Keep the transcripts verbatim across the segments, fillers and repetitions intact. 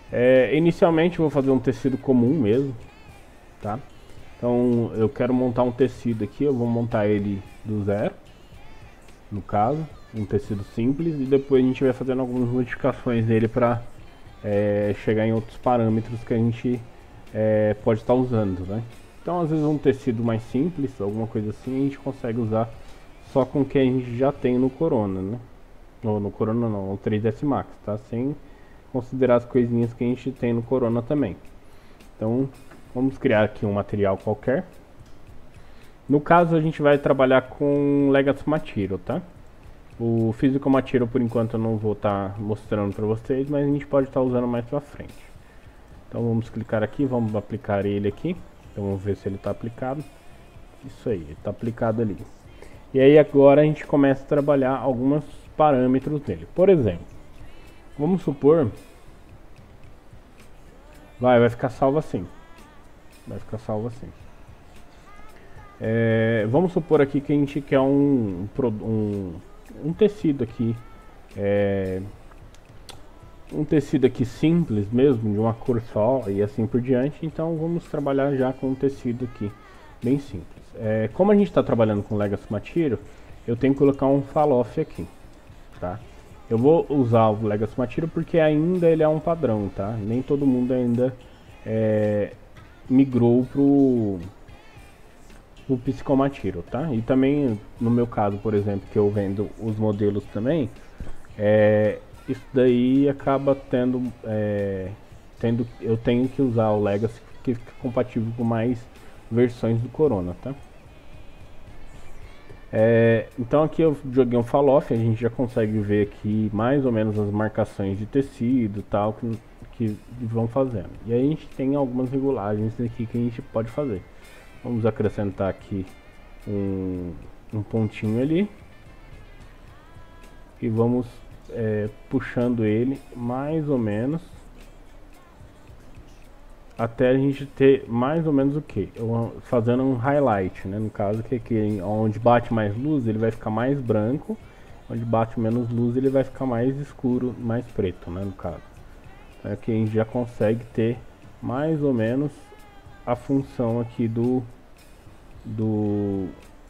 É, inicialmente eu vou fazer um tecido comum mesmo, tá? Então eu quero montar um tecido aqui, eu vou montar ele do zero, no caso, um tecido simples, e depois a gente vai fazendo algumas modificações nele para é, chegar em outros parâmetros que a gente é, pode estar usando, né? Então às vezes um tecido mais simples, alguma coisa assim, a gente consegue usar só com o que a gente já tem no Corona, né? No, no Corona não, no três D S Max, tá? Sem considerar as coisinhas que a gente tem no Corona também. Então vamos criar aqui um material qualquer. No caso a gente vai trabalhar com Legacy Material, tá? O Physical Material por enquanto eu não vou estar tá mostrando para vocês, mas a gente pode estar tá usando mais para frente. Então vamos clicar aqui, vamos aplicar ele aqui. Então vamos ver se ele está aplicado. Isso aí, está aplicado ali. E aí agora a gente começa a trabalhar alguns parâmetros dele. Por exemplo, vamos supor... Vai, vai ficar salvo assim. Vai ficar salvo assim. É, vamos supor aqui que a gente quer um, um, um tecido aqui. É, um tecido aqui simples mesmo, de uma cor só e assim por diante. Então vamos trabalhar já com um tecido aqui, bem simples. É, como a gente está trabalhando com Legacy Material, eu tenho que colocar um fall-off aqui, tá? Eu vou usar o Legacy Material porque ainda ele é um padrão, tá? Nem todo mundo ainda é, migrou pro, pro Physical Material, tá? E também, no meu caso, por exemplo, que eu vendo os modelos também, é, isso daí acaba tendo, é, tendo... Eu tenho que usar o Legacy que fica compatível com mais versões do Corona, tá? É, então aqui eu joguei um fall-off, a gente já consegue ver aqui mais ou menos as marcações de tecido e tal que, que vão fazendo. E aí a gente tem algumas regulagens aqui que a gente pode fazer. Vamos acrescentar aqui um, um pontinho ali e vamos é, puxando ele mais ou menos até a gente ter mais ou menos o que? Fazendo um highlight, né? No caso que aqui onde bate mais luz ele vai ficar mais branco, onde bate menos luz ele vai ficar mais escuro, mais preto, né? No caso. Então aqui a gente já consegue ter mais ou menos a função aqui do do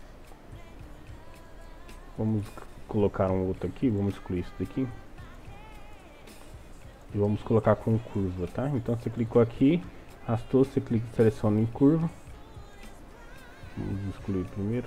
vamos colocar um outro aqui, vamos excluir isso daqui e vamos colocar com curva, tá? Então você clicou aqui, arrastou, você clica, seleciona em curva. Vamos excluir primeiro.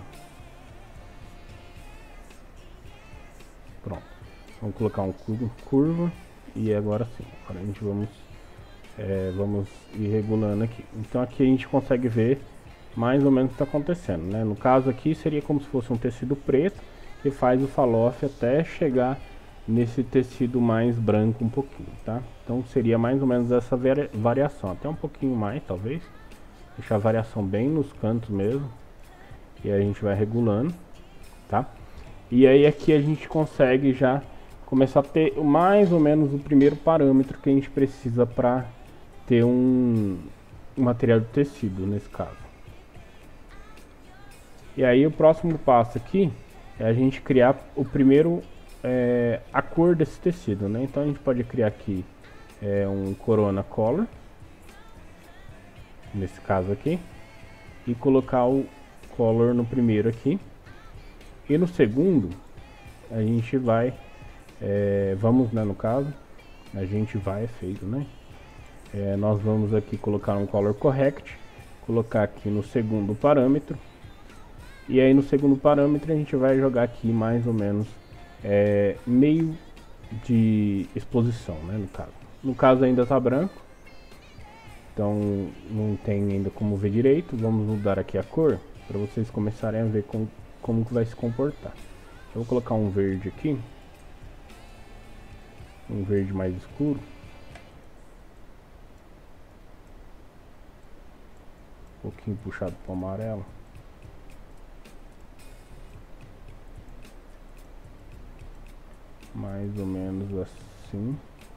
Pronto. Vamos colocar um curva, curva e agora sim. Agora a gente vamos é, vamos ir regulando aqui. Então aqui a gente consegue ver mais ou menos o que está acontecendo, né? No caso aqui seria como se fosse um tecido preto que faz o fall-off até chegar nesse tecido mais branco um pouquinho, tá? Então seria mais ou menos essa variação, até um pouquinho mais talvez, deixar a variação bem nos cantos mesmo, e aí a gente vai regulando, tá? E aí aqui a gente consegue já começar a ter mais ou menos o primeiro parâmetro que a gente precisa para ter um, um material de tecido nesse caso. E aí o próximo passo aqui é a gente criar o primeiro É, a cor desse tecido, né? Então a gente pode criar aqui é, um Corona Color, nesse caso aqui, e colocar o Color no primeiro aqui, e no segundo a gente vai, é, vamos, né, no caso, a gente vai, é feito, né? É, nós vamos aqui colocar um Color Correct, colocar aqui no segundo parâmetro, e aí no segundo parâmetro a gente vai jogar aqui mais ou menos É, meio de exposição, né, no caso. No caso ainda está branco, então não tem ainda como ver direito. Vamos mudar aqui a cor para vocês começarem a ver com, como que vai se comportar. Eu vou colocar um verde aqui, um verde mais escuro, um pouquinho puxado para o amarelo. Mais ou menos assim.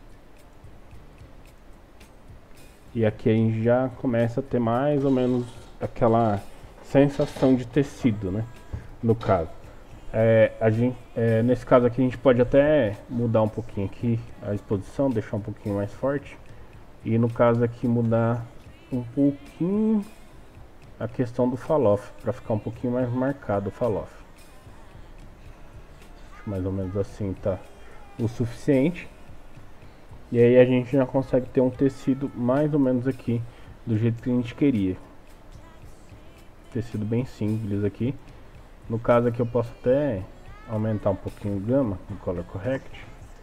E aqui a gente já começa a ter mais ou menos aquela sensação de tecido, né? No caso, é, a gente, é, nesse caso aqui a gente pode até mudar um pouquinho aqui a exposição, deixar um pouquinho mais forte, E no caso aqui mudar um pouquinho a questão do fall off, para ficar um pouquinho mais marcado o fall off. Mais ou menos assim tá o suficiente. E aí a gente já consegue ter um tecido mais ou menos aqui do jeito que a gente queria. Tecido bem simples aqui. No caso aqui eu posso até aumentar um pouquinho o gama no Color Correct,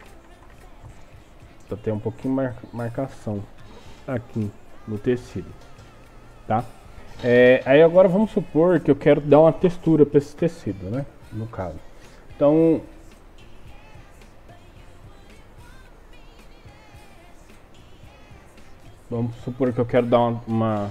para ter um pouquinho mar marcação aqui no tecido, tá? É, aí agora vamos supor que eu quero dar uma textura para esse tecido, né? No caso, então vamos supor que eu quero dar uma, uma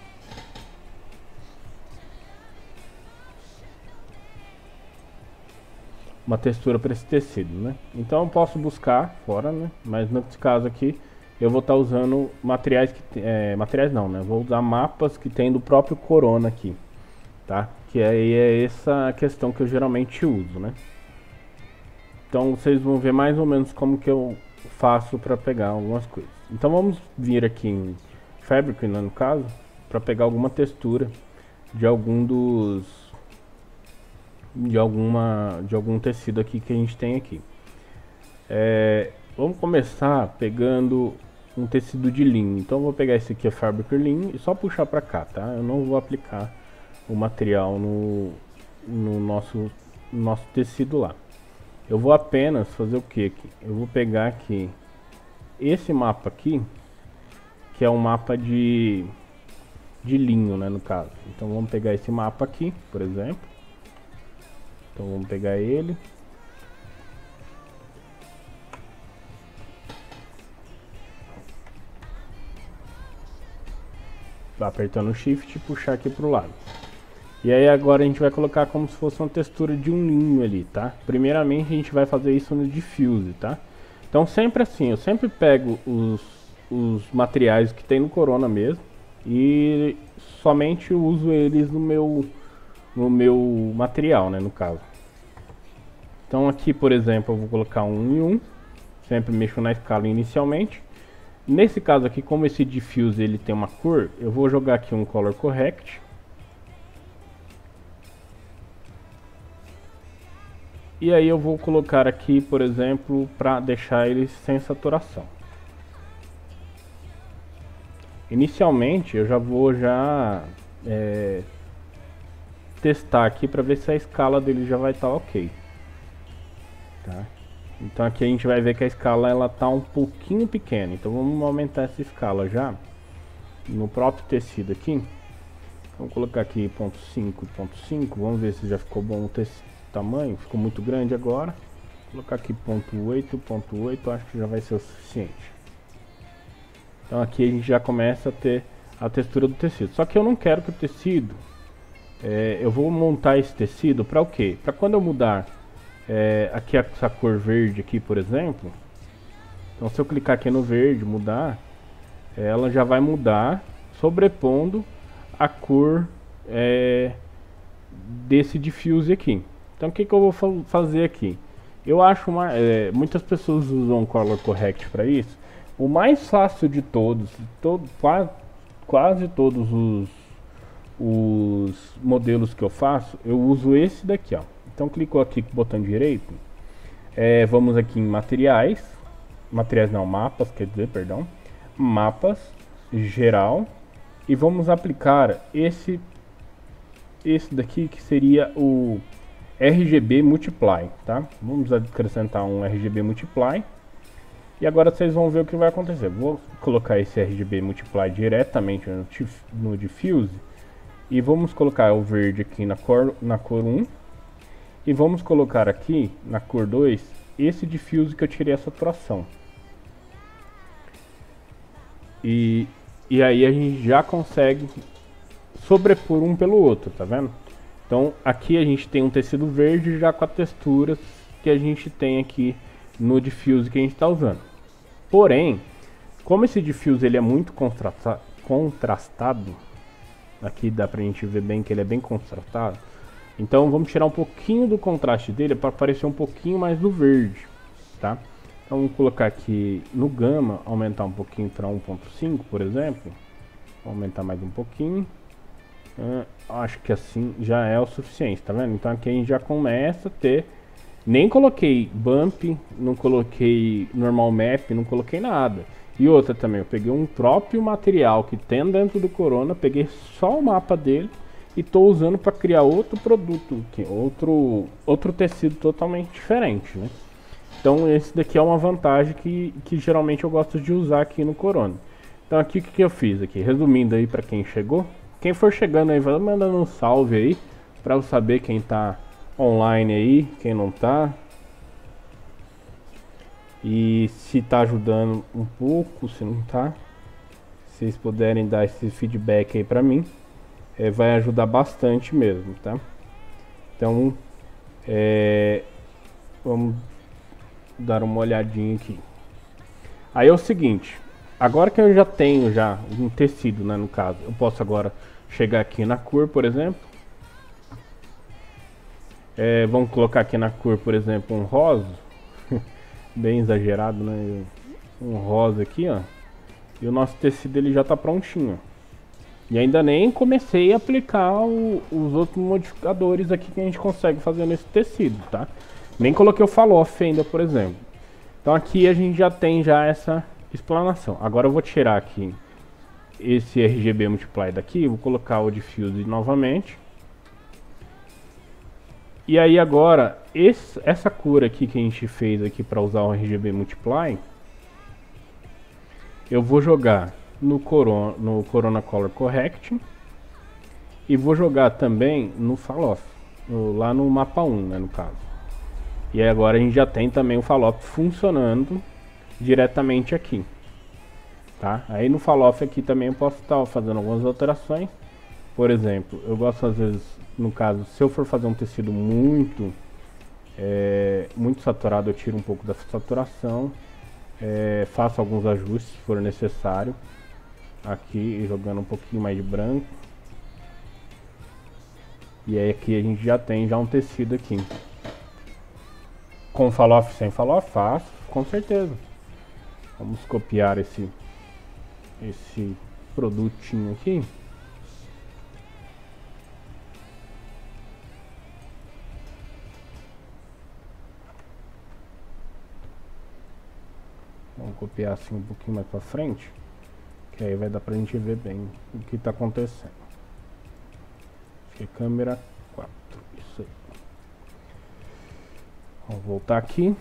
uma textura para esse tecido, né? Então eu posso buscar fora, né? Mas nesse caso aqui eu vou estar usando materiais que é, materiais não, né? Vou usar mapas que tem do próprio Corona aqui, tá? Que aí é essa questão que eu geralmente uso, né? Então vocês vão ver mais ou menos como que eu faço para pegar algumas coisas. Então vamos vir aqui em Fabric, né, no caso, para pegar alguma textura de algum dos de alguma de algum tecido aqui que a gente tem aqui. É, vamos começar pegando um tecido de linho. Então eu vou pegar esse aqui, a Fabric Linho, e só puxar para cá, tá? Eu não vou aplicar o material no, no nosso no nosso tecido lá. Eu vou apenas fazer o que aqui? Eu vou pegar aqui esse mapa aqui, que é um mapa de de linho, né, no caso. Então vamos pegar esse mapa aqui, por exemplo. Então vamos pegar ele. Tá apertando o Shift e puxar aqui pro lado. E aí agora a gente vai colocar como se fosse uma textura de um linho ali, tá? Primeiramente a gente vai fazer isso no Diffuse, tá? Então sempre assim, eu sempre pego os, os materiais que tem no Corona mesmo e somente uso eles no meu no meu material, né, no caso. Então aqui, por exemplo, eu vou colocar um e um, sempre mexo na escala inicialmente. Nesse caso aqui, como esse diffuse ele tem uma cor, eu vou jogar aqui um Color Correct. E aí eu vou colocar aqui, por exemplo, para deixar ele sem saturação. Inicialmente eu já vou já é, testar aqui para ver se a escala dele já vai estar ok, tá? Então aqui a gente vai ver que a escala ela tá um pouquinho pequena, então vamos aumentar essa escala já no próprio tecido aqui. Vamos colocar aqui ponto cinco, ponto cinco, vamos ver se já ficou bom o tamanho, ficou muito grande agora. Vou colocar aqui ponto oito, ponto oito, acho que já vai ser o suficiente. Então aqui a gente já começa a ter a textura do tecido. Só que eu não quero que o tecido, é, eu vou montar esse tecido para o quê? Para quando eu mudar é, aqui essa cor verde aqui, por exemplo. Então se eu clicar aqui no verde, mudar, ela já vai mudar sobrepondo a cor é, desse diffuse aqui. Então o que, que eu vou fa fazer aqui? Eu acho uma, é, muitas pessoas usam o Color Correct para isso. O mais fácil de todos, todo, quase, quase todos os, os modelos que eu faço, eu uso esse daqui, ó. Então clicou aqui com o botão direito, é, vamos aqui em materiais, materiais não, mapas, quer dizer, perdão, mapas, geral, e vamos aplicar esse, esse daqui que seria o R G B Multiply, tá? Vamos acrescentar um R G B Multiply. E agora vocês vão ver o que vai acontecer. Vou colocar esse R G B Multiply diretamente no, no Diffuse. E vamos colocar o verde aqui na cor, na cor um. E vamos colocar aqui na cor dois esse Diffuse que eu tirei a saturação. E, e aí a gente já consegue sobrepor um pelo outro, tá vendo? Então aqui a gente tem um tecido verde já com as texturas que a gente tem aqui no diffuse que a gente está usando. Porém, como esse diffuse ele é muito contrasta contrastado, aqui dá pra gente ver bem que ele é bem contrastado, então vamos tirar um pouquinho do contraste dele para aparecer um pouquinho mais do verde, tá? Então vamos colocar aqui no gama, aumentar um pouquinho para um ponto cinco, por exemplo. Vou aumentar mais um pouquinho. Uh, acho que assim já é o suficiente, tá vendo? Então aqui a gente já começa a ter. Nem coloquei bump, não coloquei normal map, não coloquei nada. E outra também, eu peguei um próprio material que tem dentro do Corona, peguei só o mapa dele e estou usando para criar outro produto, outro, outro tecido totalmente diferente, né? Então esse daqui é uma vantagem que, que geralmente eu gosto de usar aqui no Corona. Então aqui o que, que eu fiz aqui, resumindo aí para quem chegou. Quem for chegando aí, vai mandando um salve aí, para eu saber quem tá online aí, quem não tá. E se tá ajudando um pouco, se não tá. Se vocês puderem dar esse feedback aí pra mim, é, vai ajudar bastante mesmo, tá? Então, é, vamos dar uma olhadinha aqui. Aí é o seguinte, agora que eu já tenho já um tecido, né, no caso, eu posso agora chegar aqui na cor, por exemplo. É, vamos colocar aqui na cor, por exemplo, um rosa. Bem exagerado, né? Um rosa aqui, ó. E o nosso tecido ele já tá prontinho. E ainda nem comecei a aplicar o, os outros modificadores aqui que a gente consegue fazer nesse tecido, tá? Nem coloquei o falloff ainda, por exemplo. Então aqui a gente já tem já essa explanação. Agora eu vou tirar aqui esse R G B Multiply daqui, vou colocar o Diffuse novamente. E aí agora, esse, essa cor aqui que a gente fez aqui para usar o R G B Multiply, eu vou jogar no Corona, no Corona Color Correct e vou jogar também no Falloff, no, lá no mapa um, né, no caso. E aí agora a gente já tem também o Falloff funcionando diretamente aqui. Tá? Aí no Falloff aqui também eu posso estar fazendo algumas alterações. Por exemplo, eu gosto às vezes, no caso, se eu for fazer um tecido muito é, muito saturado, eu tiro um pouco da saturação, é, faço alguns ajustes se for necessário. Aqui jogando um pouquinho mais de branco. E aí aqui a gente já tem já um tecido aqui. Com Falloff, sem Falloff, faço, com certeza. Vamos copiar esse esse produtinho aqui. Vamos copiar assim um pouquinho mais pra frente, que aí vai dar pra gente ver bem o que tá acontecendo. Acho que é câmera quatro, isso aí. Vamos voltar aqui.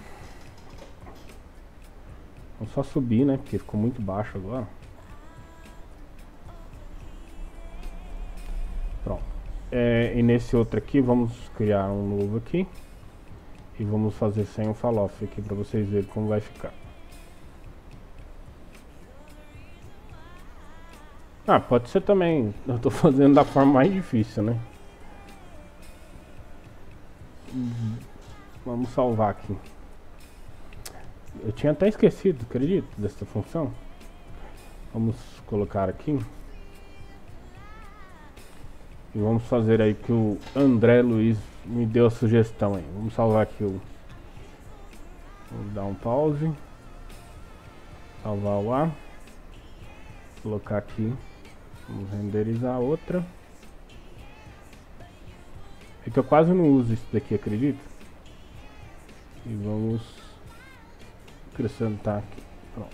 Vamos só subir, né, porque ficou muito baixo agora. Pronto. É, e nesse outro aqui, vamos criar um novo aqui. E vamos fazer sem o Falloff aqui pra vocês verem como vai ficar. Ah, pode ser também. Eu tô fazendo da forma mais difícil, né? Vamos salvar aqui. Eu tinha até esquecido, acredito, dessa função. Vamos colocar aqui. E vamos fazer aí que o André Luiz me deu a sugestão aí. Vamos salvar aqui o... Vamos dar um pause. Salvar o ar. Colocar aqui. Vamos renderizar outra. É que eu quase não uso isso daqui, acredito. E vamos acrescentar aqui. Pronto.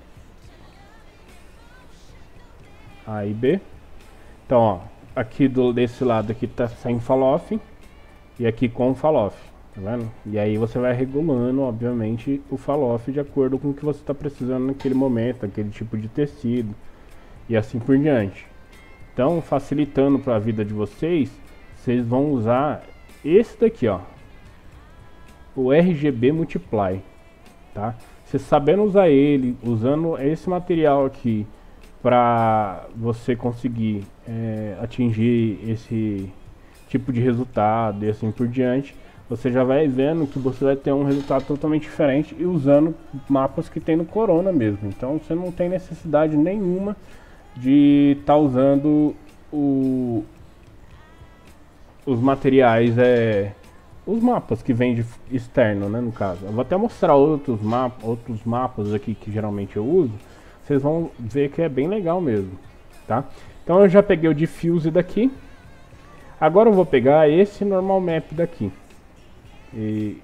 A e B. Então, ó, aqui do, desse lado aqui tá sem Falloff e aqui com Falloff, tá vendo? E aí você vai regulando, obviamente, o Falloff de acordo com o que você está precisando naquele momento, aquele tipo de tecido e assim por diante. Então, facilitando para a vida de vocês, vocês vão usar esse daqui, ó, o R G B Multiply, tá? Você sabendo usar ele, usando esse material aqui para você conseguir é, atingir esse tipo de resultado e assim por diante, você já vai vendo que você vai ter um resultado totalmente diferente e usando mapas que tem no Corona mesmo. Então você não tem necessidade nenhuma de estar tá usando o, os materiais é, os mapas que vem de externo, né, no caso. Eu vou até mostrar outros, map, outros mapas aqui que geralmente eu uso. Vocês vão ver que é bem legal mesmo, tá? Então eu já peguei o Diffuse daqui. Agora eu vou pegar esse Normal Map daqui. E...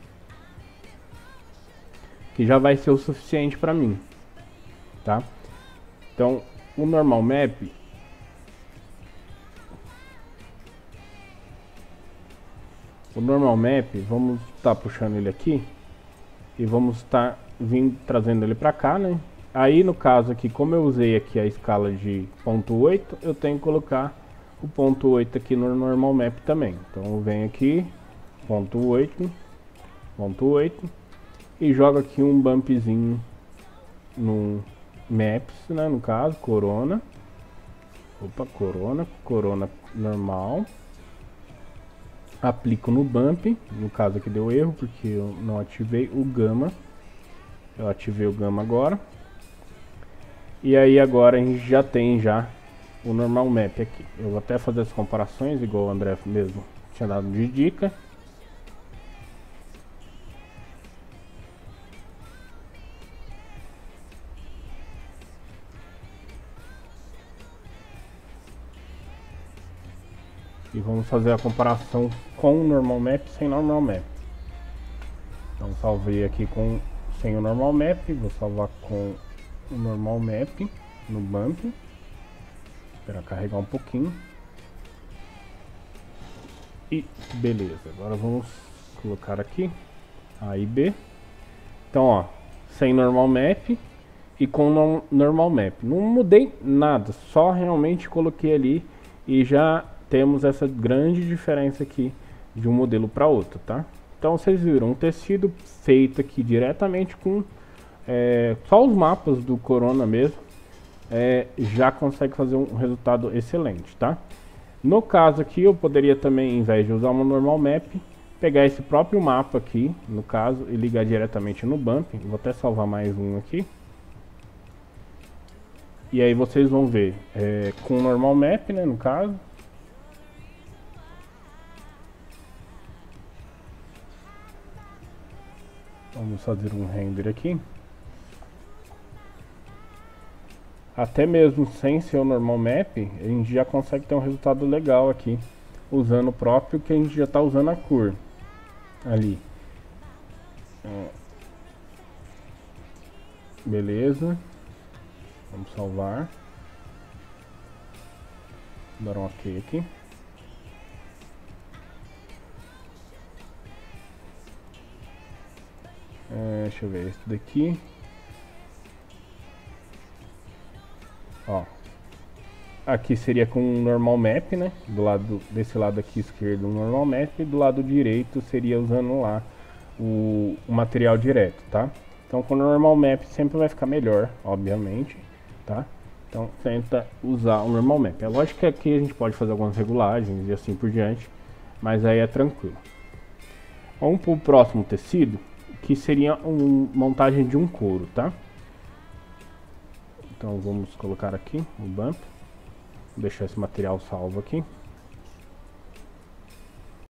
que já vai ser o suficiente para mim, tá? Então, o Normal Map... O Normal Map, vamos estar tá puxando ele aqui. E vamos estar tá vindo, trazendo ele para cá, né? Aí, no caso aqui, como eu usei aqui a escala de ponto oito, eu tenho que colocar o ponto oito aqui no Normal Map também. Então, eu venho aqui, ponto oito, ponto oito, e jogo aqui um bumpzinho no Maps, né? No caso, Corona. Opa, Corona, Corona normal. Aplico no bump, no caso aqui deu erro, porque eu não ativei o Gamma. Eu ativei o Gamma agora. E aí agora a gente já tem já o Normal Map aqui. Eu vou até fazer as comparações, igual o André mesmo tinha dado de dica. E vamos fazer a comparação com o Normal Map sem Normal Map. Então salvei aqui com sem o Normal Map, vou salvar com o Normal Map no bump. Esperar carregar um pouquinho. E beleza, agora vamos colocar aqui A e B. Então ó, sem Normal Map e com Normal Map. Não mudei nada, só realmente coloquei ali e já temos essa grande diferença aqui de um modelo para outro, tá? Então vocês viram um tecido feito aqui diretamente com é, só os mapas do Corona mesmo, é, já consegue fazer um resultado excelente, tá? No caso aqui eu poderia também, em vez de usar uma Normal Map, pegar esse próprio mapa aqui, no caso, e ligar diretamente no bump. Vou até salvar mais um aqui. E aí vocês vão ver é, com o Normal Map, né, no caso. Vamos fazer um render aqui. Até mesmo sem ser o Normal Map, a gente já consegue ter um resultado legal aqui, usando o próprio que a gente já está usando a cor ali. Beleza. Vamos salvar. Dar um ok aqui. É, deixa eu ver esse daqui. Ó, aqui seria com um Normal Map, né? Do lado desse lado aqui esquerdo, um Normal Map, e do lado direito seria usando lá o, o material direto, tá? Então com o Normal Map sempre vai ficar melhor, obviamente, tá? Então tenta usar o Normal Map. É lógico que aqui a gente pode fazer algumas regulagens e assim por diante, mas aí é tranquilo. Vamos para o próximo tecido, que seria uma montagem de um couro, tá? Então vamos colocar aqui o bump, vou deixar esse material salvo aqui.